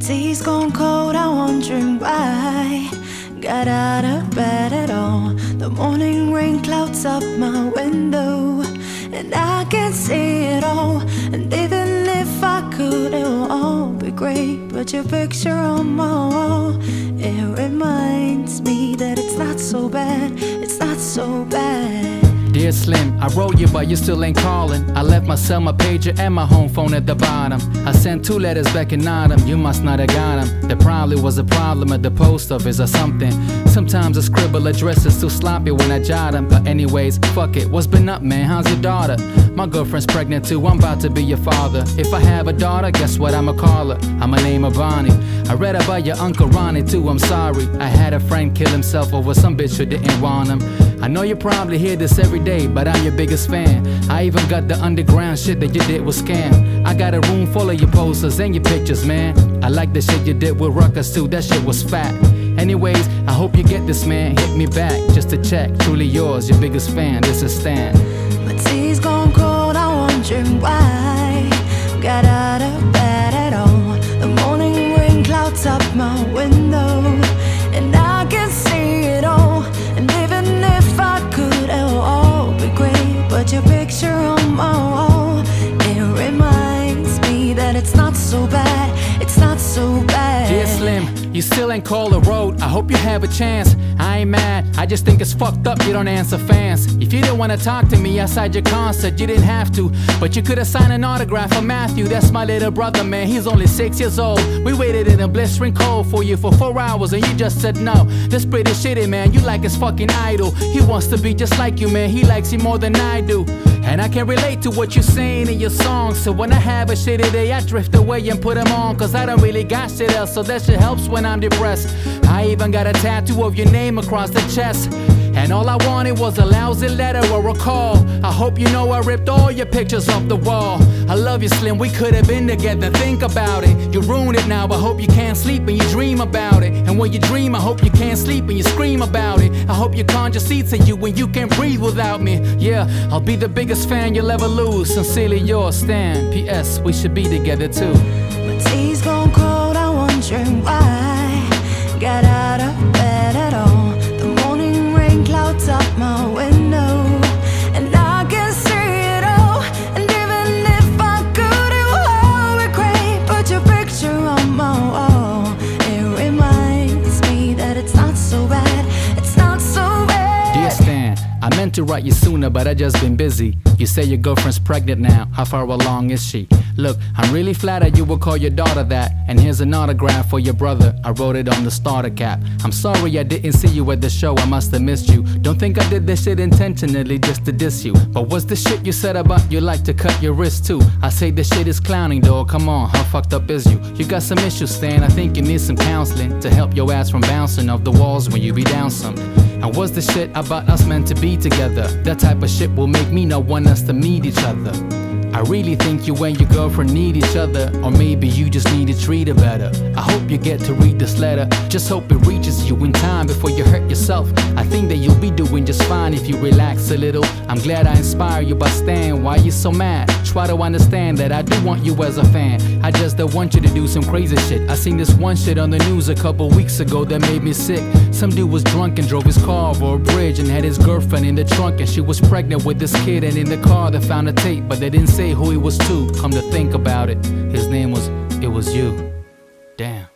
tea's gone cold, I'm wondering why. Got out of bed at all. The morning rain clouds up my window, and I can see it all. And even if I could, it will all be great. But your picture on my wall, it reminds me that it's not so bad. It's not so bad. Dear Slim, I wrote you but you still ain't calling. I left my cell, my pager and my home phone at the bottom. I sent 2 letters back in autumn, you must not have got them. There probably was a problem at the post office or something. Sometimes I scribble addresses too sloppy when I jot them. But anyways, fuck it, what's been up, man? How's your daughter? My girlfriend's pregnant too, I'm about to be your father. If I have a daughter, guess what I'ma call her? I'ma name her Bonnie. I read about your Uncle Ronnie too, I'm sorry. I had a friend kill himself over some bitch who didn't want him. I know you probably hear this every day, but I'm your biggest fan. I even got the underground shit that you did with Scam. I got a room full of your posters and your pictures, man. I like the shit you did with Ruckus too, that shit was fat. Anyways, I hope you get this, man. Hit me back just to check. Truly yours, your biggest fan. This is Stan. My tea's gone cold, I'm wondering why. Got out of bed at all. The morning rain clouds up my window, and I can see it all. And even if I could, it will all be great. But your picture on my wall, it reminds me that it's not so bad. It's not so bad. Dear Slim, you still ain't called a road. I hope you have a chance. I ain't mad, I just think it's fucked up you don't answer fans. If you didn't wanna talk to me outside your concert, you didn't have to. But you could've signed an autograph for Matthew. That's my little brother, man, he's only 6 years old. We waited in a blistering cold for you for 4 hours and you just said no. That's pretty shitty, man, you like his fucking idol. He wants to be just like you, man, he likes you more than I do. And I can relate to what you're saying in your songs. So when I have a shitty day, I drift away and put them on. Cause I don't really got shit else, so that shit helps when I'm depressed. I even got a tattoo of your name across the chest. And all I wanted was a lousy letter or a call. I hope you know I ripped all your pictures off the wall. I love you, Slim, we could have been together, think about it. You ruined it now, I hope you can't sleep and you dream about it. And when you dream, I hope you can't sleep and you scream about it. I hope you conjure seats of you when you can't breathe without me. Yeah, I'll be the biggest fan you'll ever lose. Sincerely yours, Stan. P.S. We should be together too. My tea's gone cold, I'm wondering why. Got out of bed at all. The morning rain clouds up my window, and I can see it all. And even if I could, it would all be great. But your picture on my wall, it reminds me that it's not so bad. It's not so bad. Dear Stan, I meant to write you sooner, but I just been busy. You say your girlfriend's pregnant now, how far along is she? Look, I'm really flattered you will call your daughter that. And here's an autograph for your brother, I wrote it on the starter cap. I'm sorry I didn't see you at the show, I must have missed you. Don't think I did this shit intentionally just to diss you. But what's the shit you said about you like to cut your wrist too? I say this shit is clowning, dog, come on, how fucked up is you? You got some issues, Stan, I think you need some counseling to help your ass from bouncing off the walls when you be down some. And what's the shit about us meant to be together? That type of shit will make me not want us to meet each other. I really think you and your girlfriend need each other, or maybe you just need to treat her better. I hope you get to read this letter, just hope it reaches you in time before you hurt yourself. I think that you'll be doing just fine if you relax a little. I'm glad I inspire you by staying. Why you so mad? Try to understand that I do want you as a fan. I just don't want you to do some crazy shit. I seen this one shit on the news a couple weeks ago that made me sick. Some dude was drunk and drove his car over a bridge and had his girlfriend in the trunk, and she was pregnant with this kid, and in the car they found a tape, but they didn't say who he was to. Come to think about it, his name was, it was you. Damn.